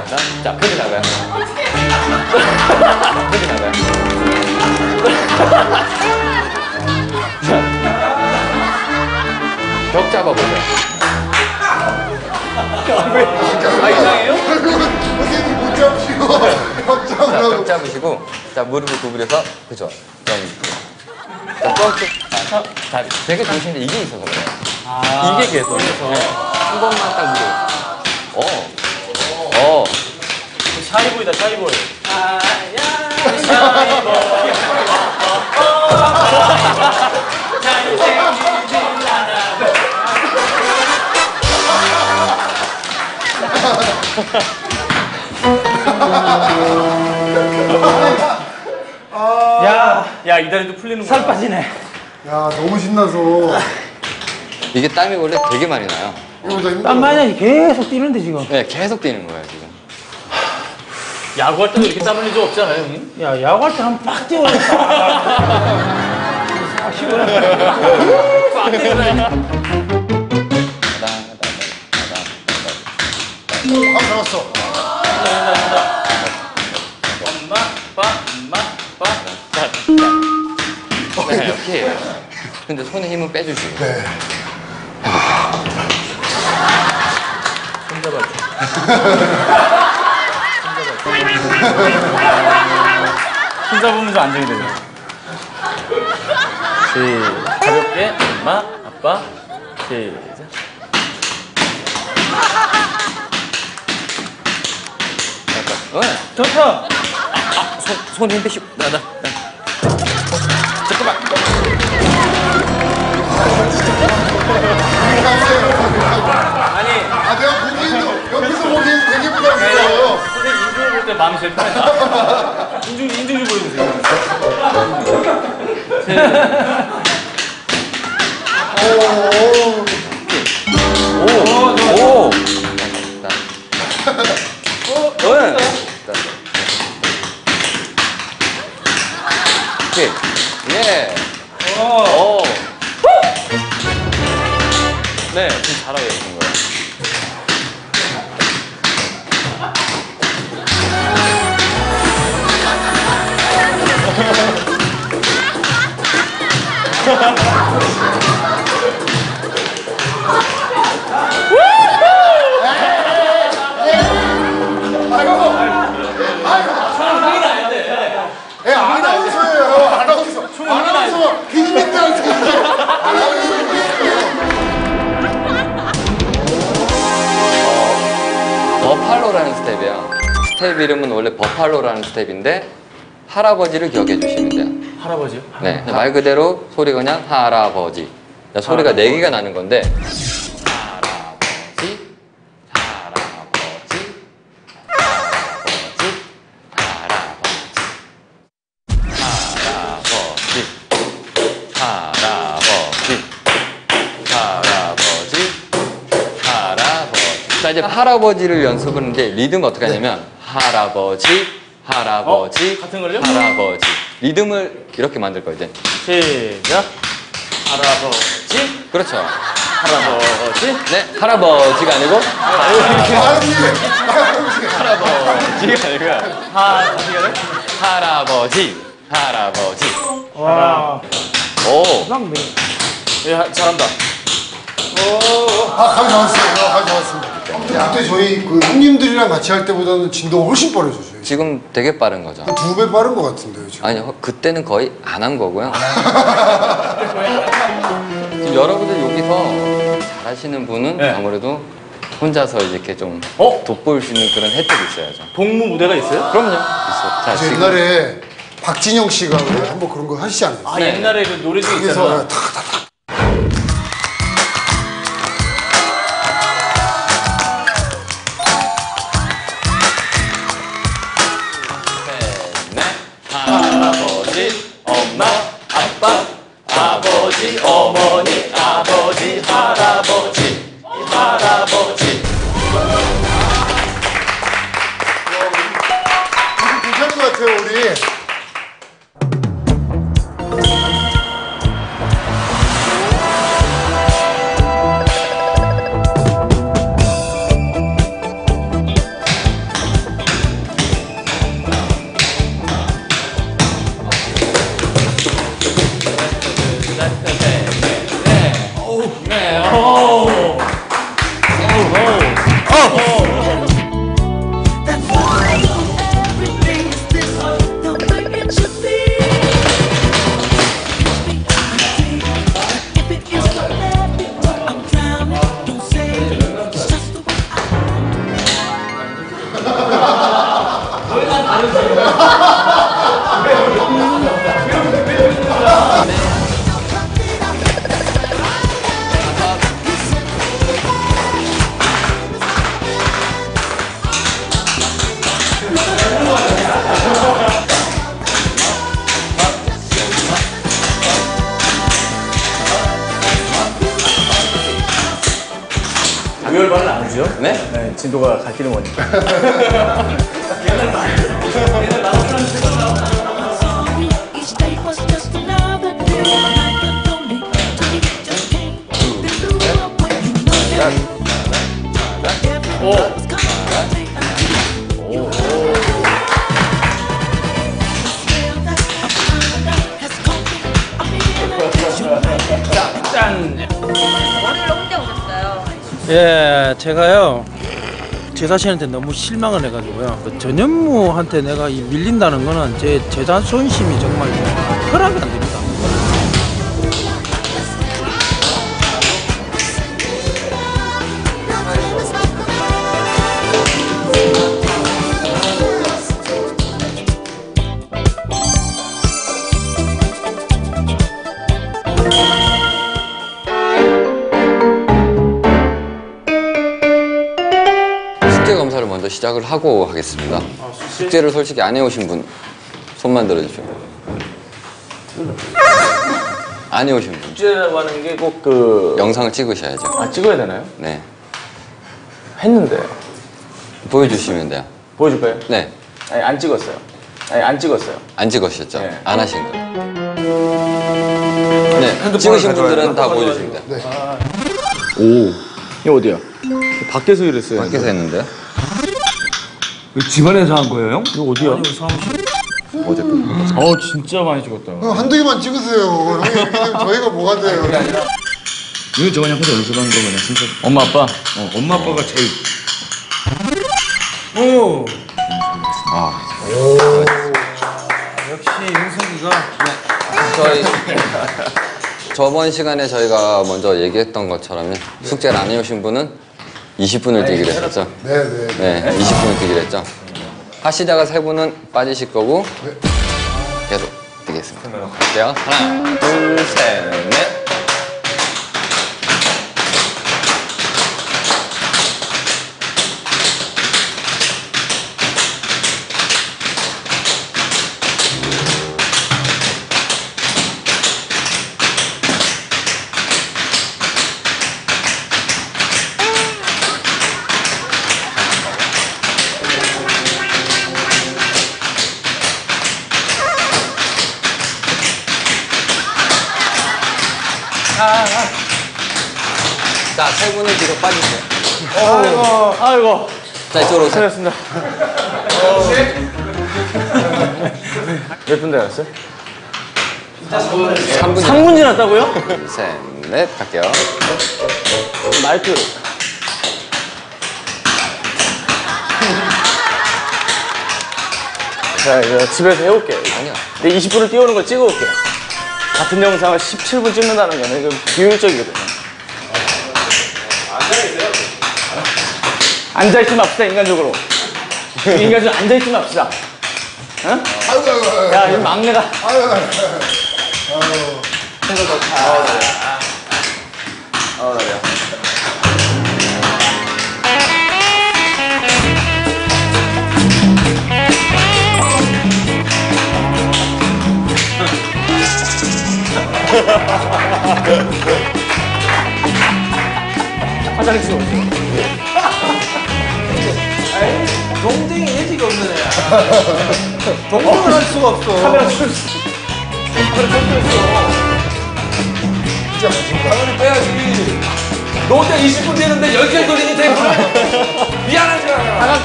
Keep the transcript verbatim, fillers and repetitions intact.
자, 편지 나가요. 편지 나가요. 자, 벽 잡아보세요. 아, 이상해요? 선생님 못 잡으시고 벽 자, 잡으라고. 벽 잡으시고, 자, 무릎을 구부려서, 그죠? 좀. 자, 뻗고. 자, 자, 되게 좋으신데 이게 있어서 그래요. 아, 이게 계속. 네. 한 번만 딱 무릎. 어. 어. 샤이보이다, 샤이보이. 야, 야, 이 다리도 풀리는 거야. 살 빠지네. 야, 너무 신나서. 이게 땀이 원래 되게 많이 나요. 이거보다 힘들어. 땀 많이 나지 계속 뛰는데 지금. 네, 계속 뛰는 거예요, 지금. 야구할 때도 이렇게 땀 흘린 적 없잖아요, 형님? 야, 야구할 때 한 빡 뛰어야겠다. 아, 시원해. 빡 뛰어나요. 감 잡았어. 엄마, 빠, 엄마, 빠. 자, 자. 네, 이렇게 해요. 근데 손에 힘은 빼주시고. 네. 손 잡아줘. 손 잡으면서 안정이 되죠. 시, 가볍게, 엄마, 아빠, 시작. 어, 좋다. 아, 손, 손 힘 빼시고. 나, 나, 나. 잠깐만. 아니, 아, 내가 보기에도 옆에서 보기엔 되게 부담스러워요. 선생님 인중을 볼 때 마음이 제일 편하다. 인중, 인중 좀 보여주세요. 세. 오, 오, 오. 나. 어, 네. 오케이. 예. 어. 오. 네, 지금 잘하고 계신 거예요. 예, 아나운서예요. 아나운서. 아나운서 피디님들한테 버팔로라는 스텝이야. 스텝 이름은 원래 버팔로라는 스텝인데 할아버지를 기억해 주시면 돼요. 할아버지요? 네, 말 그대로 소리가 그냥 할아버지. 자, 소리가 네 개가 나는 건데 할아버지, 할아버지, 할아버지, 할아버지, 할아버지, 할아버지, 할아버지. 자, 이제 할아버지를 연습은 이제 리듬 어떻게 하냐면 할아버지, 할아버지, 어? 같은 걸요? 할아버지. 리듬을 이렇게 만들 거예요, 이제. 시작. 할아버지, 그렇죠. 할아버지. 네, 할아버지가 아니고 아니, 할아버지가 아니고요. 하, 다시 가요? 할아버지, 할아버지. 와, 오, 막 매. 예, 하- 잘한다. 아, 감이 나왔어요. 감이 나왔습니다. 그때 저희 그 형님들이랑 같이 할 때보다는 진도가 훨씬 빠르죠. 지금 되게 빠른 거죠. 한 두 배 빠른 것 같은데요, 지금. 아니요, 그때는 거의 안 한 거고요. 지금 여러분들 여기서 잘하시는 분은 네. 아무래도 혼자서 이렇게 좀 어? 돋보일 수 있는 그런 혜택이 있어야죠. 복무 무대가 있어요? 그럼요. 있어. 자, 저 지금 옛날에 박진영 씨가 왜 한번 그런 거 하시지 않았어요? 아, 네. 옛날에 그 노래 중에 그래서 있잖아. 탁탁탁. 네. 할아버지, 엄마, 아빠, 아버지, 어머니, 아버지, 할아버지, 할아버지. 괜찮은 것 같아요, 우리. 무혈반은 아니죠? 네? 네, 진도가 갈 길은 뭐니까. Each day was just another day. Like a lonely day just came. They blew up when you know that. Everyone was coming. You smell that a fire has come. I'm in a 짠! 오늘 혼자 오셨어요. 예, 제가요 제 자신한테 너무 실망을 해가지고요. 그 전현무한테 내가 이 밀린다는 거는 제 재산 손심이 정말 허락이 안 됩니다. 숙제 검사를 먼저 시작을 하고 하겠습니다. 숙제를 솔직히 안 해오신 분 손만 들어주시오. 안 해오신 분 숙제라고 하는 게 꼭 그... 영상을 찍으셔야죠. 아, 찍어야 되나요? 네, 했는데. 보여주시면 돼요. 보여줄까요? 네, 아니, 안 찍었어요. 아니, 안 찍었어요. 안 찍으셨죠? 네. 안 하신 거예요. 네, 찍으신 분들은 다 보여주시면 돼요. 네. 오. 이거 어디야? 밖에서 일했어요. 밖에서 했는데요? 집안에서 한 거예요, 형? 이거 어디야? 어제 어, 진짜 많이 찍었다. 형 한두 개만 찍으세요. 형이 이렇게 되면 저희가 뭐가 돼요? 이거 저거 그냥 혼자 연습하는 거 그냥 진짜. 엄마, 아빠? 어, 엄마 아빠가 제일. 오, 아, 역시 윤석이가 저희 저번 시간에 저희가 먼저 얘기했던 것처럼 숙제를 안 해오신 분은 이십 분을 뛰기로 했었죠. 네네. 네, 이십 분을 뛰기로 했죠. 하시다가 세 분은 빠지실 거고 계속 뛰겠습니다. 할게요. 하나, 둘, 셋, 넷. 자, 세 분은 뒤로 빠지세요. 아이고, 아이고. 자, 이쪽으로 오세요. 수고하셨습니다. 몇 분 되었어요? 삼 분. 삼 분 지났다고요? 셋, 넷, 갈게요. 마이크. 자, 이거 집에서 해올게요. 아니요. 근데 이십 분을 띄우는 걸 찍어올게요. 같은 영상을 십칠 분 찍는다는 거는 이거 비효율적이거든요. 앉아있으면 합시다, 인간적으로. 인간적으로 앉아있으면 합시다. 응? 아이고 아이고 아이고. 야, 이 막내가. 아이고 아이고. 어, 그래요. 화장실 오세요. 동생이 예지가 없는 애야. 동생을 할 수가 없어. 카메라 출 빼야지. 너 혼자 이십 분 되는데 열개 돌리니 되구나. 미안하지 마.